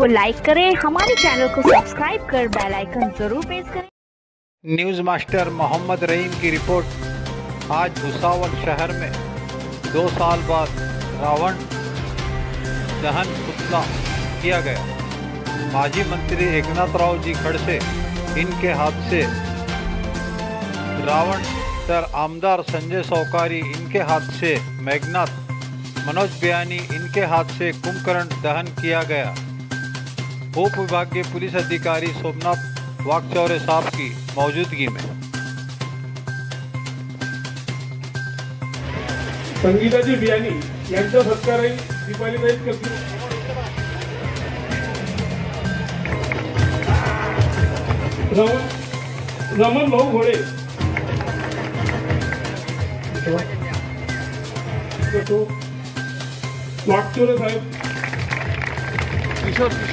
को लाइक करें, हमारे चैनल को सब्सक्राइब कर बेल आइकन जरूर प्रेस करें। न्यूज़ मास्टर मोहम्मद रहीम की रिपोर्ट। आज भुसावल शहर में 2 साल बाद रावण दहन पुतला किया गया। माजी मंत्री एकनाथराव जी खड़से इनके हाथ से रावण, तर आमदार संजय सौकारी इनके हाथ से मेघनाथ, मनोज बयानी इनके हाथ से कुंभकर्ण दहन किया गया। उप विभागीय पुलिस अधिकारी सोमनाथ वाकचौरे साहब की मौजूदगी में संगीताजी बियानी यांचा सत्कारही दीपालीताईच करतील। रमण भाऊ घोडे वाकचौरे साहेब, किशोर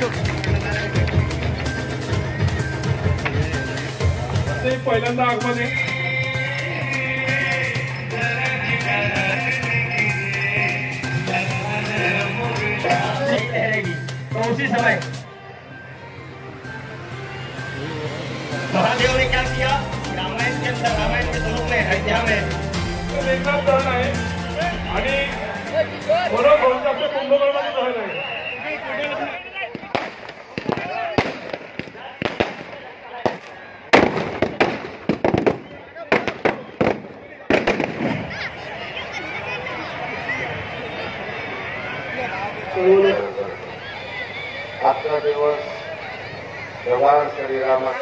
ते पहिल्यांदा आगमन आहे। तो उसी समय महादेव ने क्या किया? रामायण के अंदर, रामायण के स्वरूप में अयोध्या में मेघनाथ दहन आहे आणि बरोबर आपल्या कुंभकर्णाचं दहन आहे। आजचा दिवस भगवान श्रीरामा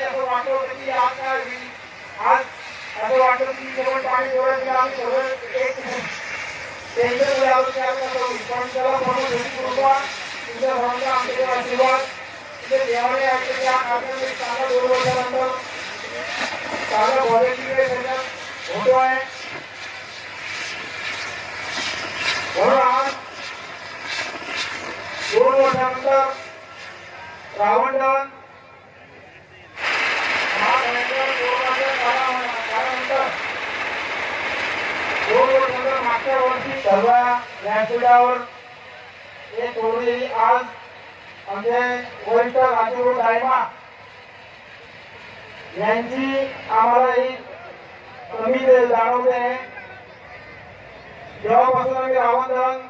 रावण दहन मागच्या वर्षी सर्व व्यासपीठावर एक थोडी आज आमचे वरिष्ठ राजगुरू दायमा यांची आम्हाला ही कमी जाणवते। जेव्हापासून आम्ही रावण दहन